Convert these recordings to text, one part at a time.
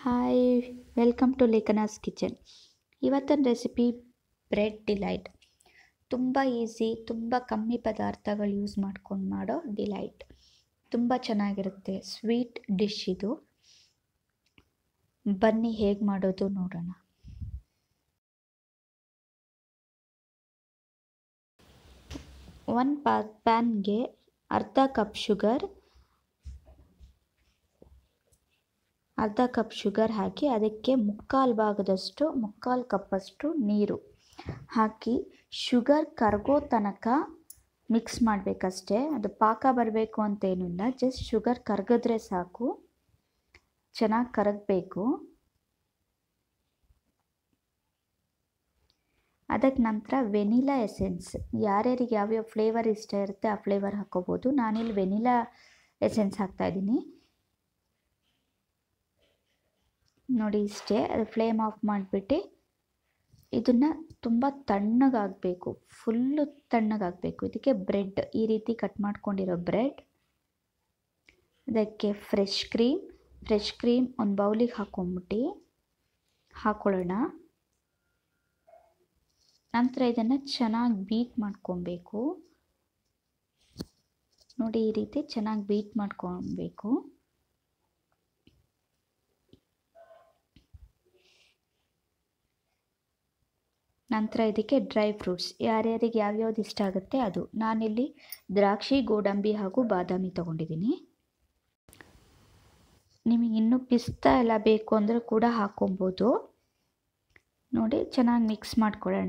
Hi, welcome to Lekhana's kitchen. ಇವತ್ತಿನ recipe bread delight. ತುಂಬ easy, ತುಂಬ ಕಮ್ಮಿ ಪದಾರ್ಥಗಳು ಯೂಸ್ ಮಾಡ್ಕೊಂಡು ಮಾಡೋ ಡಿಲೈಟ್. ತುಂಬ ಚೆನ್ನಾಗಿರುತ್ತೆ, ಸ್ವೀಟ್ ಡಿಶ್ ಇದು. ಬನ್ನಿ ಹೇಗೆ ಮಾಡೋದು ನೋಡೋಣ. ಒಂದು ಪ್ಯಾನ್ಗೆ ಅರ್ಧ ಕಪ್ ಶುಗರ್ ಹಾಕಿ ಅದಕ್ಕೆ ಮುಕ್ಕಾಲು ಕಪ್ಪಷ್ಟು ನೀರು ಹಾಕಿ ಶುಗರ್ ಕರಗೋ ತನಕ ಮಿಕ್ಸ್ ಮಾಡಬೇಕಷ್ಟೇ. ಅದು ಪಾಕ ಬರಬೇಕು ಅಂತೇನಿಲ್ಲ, ಜಸ್ಟ್ ಶುಗರ್ ಕರಗಿದ್ರೆ ಸಾಕು. ಚೆನ್ನಾಗಿ ಕರಗಬೇಕು. ಅದಕ್ಕೆ ನಂತರ ವೆನಿಲಾ ಎಸೆನ್ಸ್, ಯಾರ್ಯಾರಿಗೆ ಯಾವ್ಯಾವ ಫ್ಲೇವರ್ ಇಷ್ಟ ಇರುತ್ತೆ ಆ ಫ್ಲೇವರ್ ಹಾಕೋಬೋದು. ನಾನಿಲ್ಲಿ ವೆನಿಲಾ ಎಸೆನ್ಸ್ ಹಾಕ್ತಾಯಿದ್ದೀನಿ. ನೋಡಿ ಇಷ್ಟೇ. ಅದು ಫ್ಲೇಮ್ ಆಫ್ ಮಾಡಿಬಿಟ್ಟು ಇದನ್ನು ತುಂಬ ತಣ್ಣಗಾಗಬೇಕು, ಫುಲ್ಲು ತಣ್ಣಗಾಗಬೇಕು. ಇದಕ್ಕೆ ಬ್ರೆಡ್, ಈ ರೀತಿ ಕಟ್ ಮಾಡ್ಕೊಂಡಿರೋ ಬ್ರೆಡ್, ಅದಕ್ಕೆ ಫ್ರೆಶ್ ಕ್ರೀಮ್ ಒಂದು ಬೌಲಿಗೆ ಹಾಕೊಳ್ಳೋಣ. ನಂತರ ಇದನ್ನು ಚೆನ್ನಾಗಿ ಬೀಟ್ ಮಾಡ್ಕೊಬೇಕು. ನೋಡಿ ಈ ರೀತಿ ಚೆನ್ನಾಗಿ ಬೀಟ್ ಮಾಡ್ಕೊಬೇಕು. ನಂತರ ಇದಕ್ಕೆ ಡ್ರೈ ಫ್ರೂಟ್ಸ್, ಯಾರ್ಯಾರಿಗೆ ಯಾವ್ಯಾವ್ದು ಇಷ್ಟ ಆಗುತ್ತೆ ಅದು. ನಾನಿಲ್ಲಿ ದ್ರಾಕ್ಷಿ, ಗೋಡಂಬಿ ಹಾಗೂ ಬಾದಾಮಿ ತೊಗೊಂಡಿದ್ದೀನಿ. ನಿಮಗೆ ಇನ್ನೂ ಪಿಸ್ತಾ ಎಲ್ಲ ಬೇಕು ಅಂದರೆ ಕೂಡ ಹಾಕ್ಕೊಬೋದು. ನೋಡಿ ಚೆನ್ನಾಗಿ ಮಿಕ್ಸ್ ಮಾಡ್ಕೊಳ್ಳೋಣ.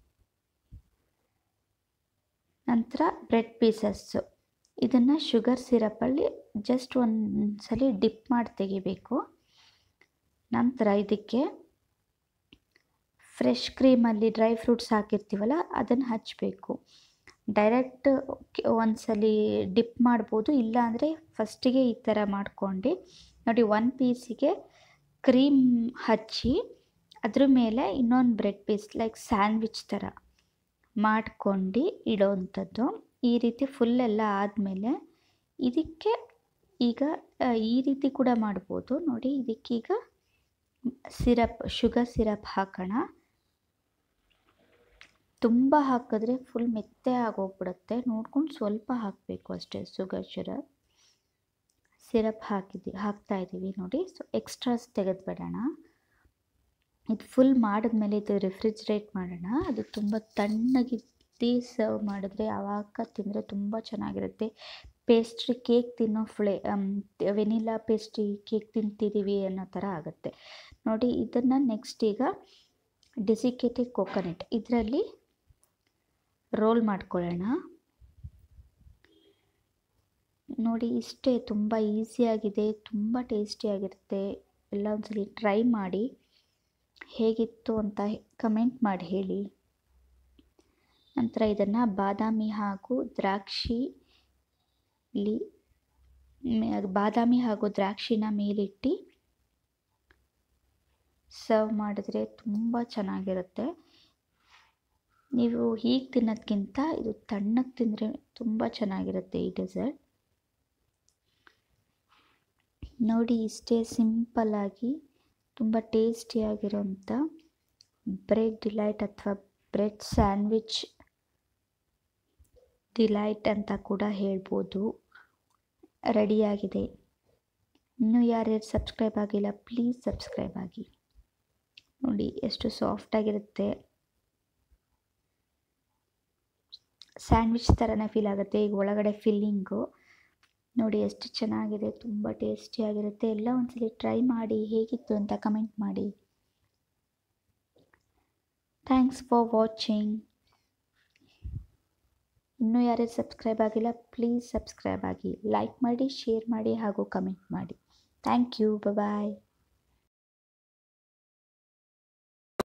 ನಂತರ ಬ್ರೆಡ್ ಪೀಸಸ್ಸು, ಇದನ್ನು ಶುಗರ್ ಸಿರಪಲ್ಲಿ ಜಸ್ಟ್ ಒಂದು ಸಲ ಡಿಪ್ ಮಾಡಿ ತೆಗಿಬೇಕು. ನಂತರ ಇದಕ್ಕೆ ಫ್ರೆಶ್ ಕ್ರೀಮಲ್ಲಿ ಡ್ರೈ ಫ್ರೂಟ್ಸ್ ಹಾಕಿರ್ತೀವಲ್ಲ ಅದನ್ನು ಹಚ್ಚಬೇಕು. ಡೈರೆಕ್ಟ್ ಒಂದ್ಸಲಿ ಡಿಪ್ ಮಾಡ್ಬೋದು, ಇಲ್ಲಾಂದರೆ ಫಸ್ಟಿಗೆ ಈ ಥರ ಮಾಡ್ಕೊಂಡು ನೋಡಿ ಒಂದು ಪೀಸಿಗೆ ಕ್ರೀಮ್ ಹಚ್ಚಿ ಅದ್ರ ಮೇಲೆ ಇನ್ನೊಂದು ಬ್ರೆಡ್ ಪೀಸ್ ಲೈಕ್ ಸ್ಯಾಂಡ್ವಿಚ್ ಥರ ಮಾಡ್ಕೊಂಡು ಇಡೋವಂಥದ್ದು. ಈ ರೀತಿ ಫುಲ್ಲೆಲ್ಲ ಆದಮೇಲೆ ಇದಕ್ಕೆ ಈಗ ಈ ರೀತಿ ಕೂಡ ಮಾಡ್ಬೋದು. ನೋಡಿ ಇದಕ್ಕೀಗ ಶುಗರ್ ಸಿರಪ್ ಹಾಕೋಣ. ತುಂಬ ಹಾಕಿದ್ರೆ ಫುಲ್ ಮೆತ್ತೆ ಆಗೋಗ್ಬಿಡುತ್ತೆ, ನೋಡ್ಕೊಂಡು ಸ್ವಲ್ಪ ಹಾಕಬೇಕು ಅಷ್ಟೇ. ಸಿರಪ್ ಹಾಕ್ತಾ ಇದ್ದೀವಿ ನೋಡಿ. ಸೊ ಎಕ್ಸ್ಟ್ರಾಸ್ ತೆಗೆದುಬಿಡೋಣ. ಇದು ಫುಲ್ ಮಾಡಿದ್ಮೇಲೆ ಇದು ರೆಫ್ರಿಜ್ರೇಟ್ ಮಾಡೋಣ. ಅದು ತುಂಬ ತಣ್ಣಗಿದ್ದು ಸರ್ವ್ ಮಾಡಿದ್ರೆ ಆವಾಗ ತಿಂದರೆ ತುಂಬ ಚೆನ್ನಾಗಿರುತ್ತೆ. ಪೇಸ್ಟ್ರಿ ಕೇಕ್ ತಿನ್ನೋ ವೆನಿಲಾ ಪೇಸ್ಟ್ರಿ ಕೇಕ್ ತಿಂತಿದ್ದೀವಿ ಅನ್ನೋ ಥರ ಆಗುತ್ತೆ ನೋಡಿ. ಇದನ್ನು ನೆಕ್ಸ್ಟ್ ಈಗ ಡೆಸಿಕೇಟೆಡ್ ಕೋಕೋನಟ್ ಇದರಲ್ಲಿ ರೋಲ್ ಮಾಡ್ಕೊಳ್ಳೋಣ. ನೋಡಿ ಇಷ್ಟೇ, ತುಂಬ ಈಸಿಯಾಗಿದೆ, ತುಂಬ ಟೇಸ್ಟಿಯಾಗಿರುತ್ತೆ. ಎಲ್ಲ ಒಂದ್ಸಲಿ ಟ್ರೈ ಮಾಡಿ, ಹೇಗಿತ್ತು ಅಂತ ಕಮೆಂಟ್ ಮಾಡಿ ಹೇಳಿ. ನಂತರ ಇದನ್ನು ಬಾದಾಮಿ ಹಾಗೂ ದ್ರಾಕ್ಷಿನ ಮೇಲಿಟ್ಟು ಸರ್ವ್ ಮಾಡಿದ್ರೆ ತುಂಬ ಚೆನ್ನಾಗಿರುತ್ತೆ. ನೀವು ಹೀಗೆ ತಿನ್ನೋದಕ್ಕಿಂತ ಇದು ತಣ್ಣಗೆ ತಿಂದರೆ ತುಂಬ ಚೆನ್ನಾಗಿರುತ್ತೆ ಈ ಡೆಸರ್ಟ್. ನೋಡಿ ಇಷ್ಟೇ ಸಿಂಪಲ್ಲಾಗಿ ತುಂಬ ಟೇಸ್ಟಿಯಾಗಿರೋಂಥ ಬ್ರೆಡ್ ಡಿಲೈಟ್ ಅಥವಾ ಬ್ರೆಡ್ ಸ್ಯಾಂಡ್ವಿಚ್ ಡಿಲೈಟ್ ಅಂತ ಕೂಡ ಹೇಳ್ಬೋದು, ರೆಡಿಯಾಗಿದೆ. ಇನ್ನೂ ಯಾರ್ಯಾರು ಸಬ್ಸ್ಕ್ರೈಬ್ ಆಗಿಲ್ಲ ಪ್ಲೀಸ್ ಸಬ್ಸ್ಕ್ರೈಬ್ ಆಗಿ. ನೋಡಿ ಎಷ್ಟು ಸಾಫ್ಟಾಗಿರುತ್ತೆ, ಸ್ಯಾಂಡ್ವಿಚ್ ಥರನೇ ಫೀಲ್ ಆಗುತ್ತೆ. ಈಗ ಒಳಗಡೆ ಫಿಲ್ಲಿಂಗು ನೋಡಿ ಎಷ್ಟು ಚೆನ್ನಾಗಿದೆ, ತುಂಬ ಟೇಸ್ಟಿಯಾಗಿರುತ್ತೆ. ಎಲ್ಲ ಒಂದ್ಸಲಿ ಟ್ರೈ ಮಾಡಿ, ಹೇಗಿತ್ತು ಅಂತ ಕಮೆಂಟ್ ಮಾಡಿ. Thanks for watching. ಇನ್ನೂ ಯಾರ್ಯಾರು ಸಬ್ಸ್ಕ್ರೈಬ್ ಆಗಿಲ್ಲ ಪ್ಲೀಸ್ ಸಬ್ಸ್ಕ್ರೈಬ್ ಆಗಿ, ಲೈಕ್ ಮಾಡಿ, ಶೇರ್ ಮಾಡಿ ಹಾಗೂ ಕಮೆಂಟ್ ಮಾಡಿ. Thank you, bye.